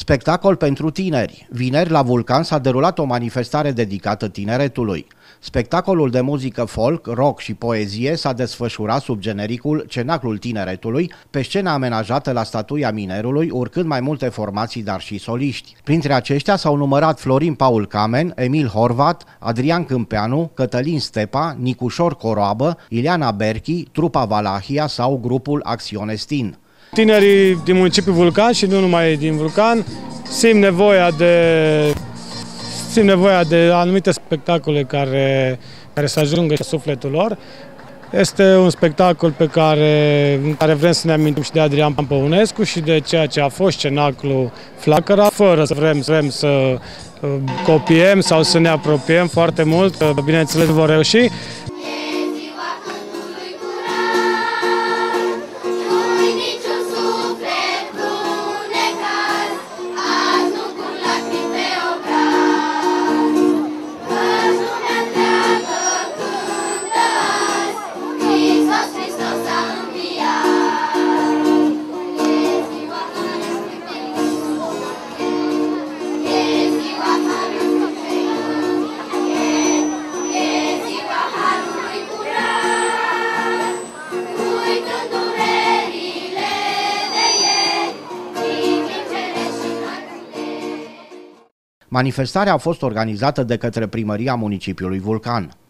Spectacol pentru tineri. Vineri la Vulcan s-a derulat o manifestare dedicată tineretului. Spectacolul de muzică folk, rock și poezie s-a desfășurat sub genericul Cenaclul Tineretului, pe scena amenajată la statuia Minerului, urcând mai multe formații, dar și soliști. Printre aceștia s-au numărat Florin Paul Camen, Emil Horvat, Adrian Câmpeanu, Cătălin Stepa, Nicușor Coroabă, Ileana Berchi, Trupa Valahia sau grupul Acțiune Stin. Tinerii din municipiul Vulcan și nu numai din Vulcan simt nevoia de anumite spectacole care să ajungă la sufletul lor. Este un spectacol în care vrem să ne amintim și de Adrian Păunescu și de ceea ce a fost Cenaclul Flacăra, fără să vrem să copiem sau să ne apropiem foarte mult, bineînțeles vor reuși. Manifestarea a fost organizată de către Primăria Municipiului Vulcan.